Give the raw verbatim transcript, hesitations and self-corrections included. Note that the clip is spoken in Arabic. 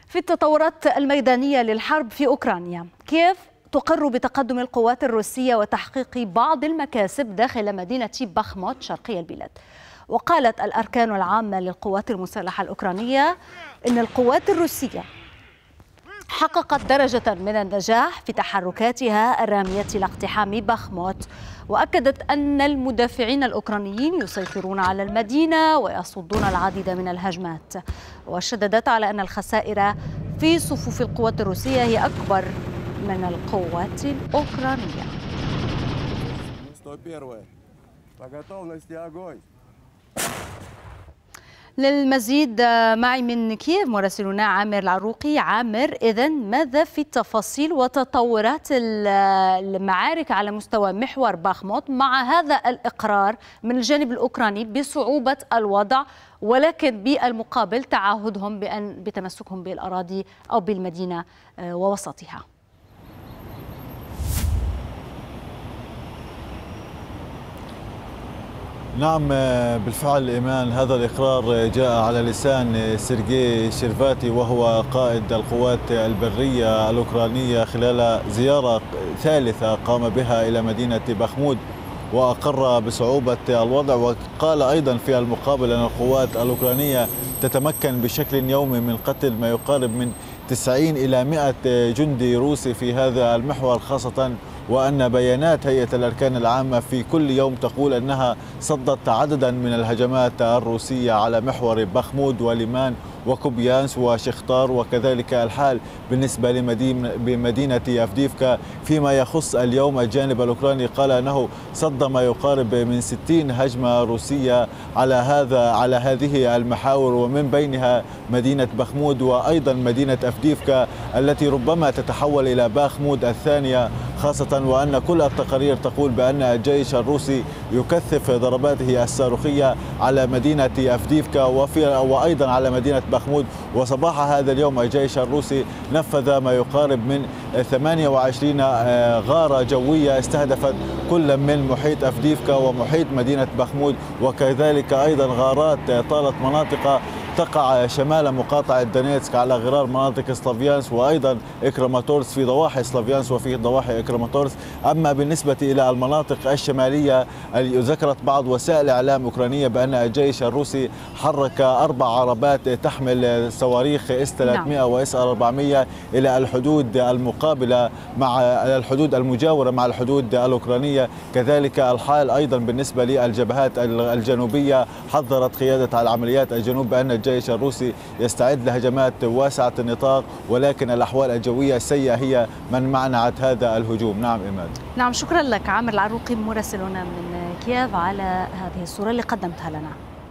في التطورات الميدانية للحرب في أوكرانيا، كييف تقر بتقدم القوات الروسية وتحقيق بعض المكاسب داخل مدينة بخموت شرقي البلاد. وقالت الأركان العامة للقوات المسلحة الأوكرانية إن القوات الروسية حققت درجة من النجاح في تحركاتها الرامية لاقتحام بخموت، وأكدت أن المدافعين الأوكرانيين يسيطرون على المدينة ويصدون العديد من الهجمات. وشددت على أن الخسائر في صفوف القوات الروسية هي أكبر من القوات الأوكرانية. للمزيد معي من كييف مراسلنا عامر العروقي. عامر، إذن ماذا في التفاصيل وتطورات المعارك على مستوى محور بخموت مع هذا الإقرار من الجانب الأوكراني بصعوبة الوضع، ولكن بالمقابل تعهدهم بأن بتمسكهم بالأراضي أو بالمدينة ووسطها؟ نعم بالفعل إيمان، هذا الإقرار جاء على لسان سيرجي شيرفاتي وهو قائد القوات البرية الأوكرانية خلال زيارة ثالثة قام بها إلى مدينة بخموت، وأقر بصعوبة الوضع. وقال أيضا في المقابل أن القوات الأوكرانية تتمكن بشكل يومي من قتل ما يقارب من تسعين إلى مئة جندي روسي في هذا المحور خاصة، وأن بيانات هيئة الأركان العامة في كل يوم تقول أنها صدت عددا من الهجمات الروسية على محور بخمود وليمان وكوبيانس وشختار، وكذلك الحال بالنسبة لمدينة أفديفكا. فيما يخص اليوم الجانب الأوكراني قال أنه صد ما يقارب من ستين هجمة روسية على هذا على هذه المحاور، ومن بينها مدينة بخمود وأيضا مدينة أفديفكا التي ربما تتحول إلى بخمود الثانية، خاصة وأن كل التقارير تقول بأن الجيش الروسي يكثف ضرباته الصاروخية على مدينة أفديفكا وفي وأيضا على مدينة بخمود. وصباح هذا اليوم الجيش الروسي نفذ ما يقارب من ثمانية وعشرين غارة جوية استهدفت كل من محيط أفديفكا ومحيط مدينة بخمود، وكذلك أيضا غارات طالت مناطق تقع شمال مقاطعة دونيتسك على غرار مناطق سلافيانس وأيضا إكراماتورس في ضواحي سلافيانس وفي ضواحي إكراماتورس. أما بالنسبة إلى المناطق الشمالية ذكرت بعض وسائل الإعلام الأوكرانية بأن الجيش الروسي حرك أربع عربات تحمل صواريخ إس ثلاثمئة وإس أربعمئة إلى الحدود المقابلة مع الحدود المجاورة مع الحدود الأوكرانية. كذلك الحال أيضا بالنسبة للجبهات الجنوبية، حذرت قيادة العمليات الجنوب بأن الجيش الروسي يستعد لهجمات واسعة النطاق، ولكن الأحوال الجوية السيئة هي من معنعت هذا الهجوم. نعم إيمان. نعم، شكرا لك عامر العروقي مراسلنا من كييف على هذه الصورة اللي قدمتها لنا.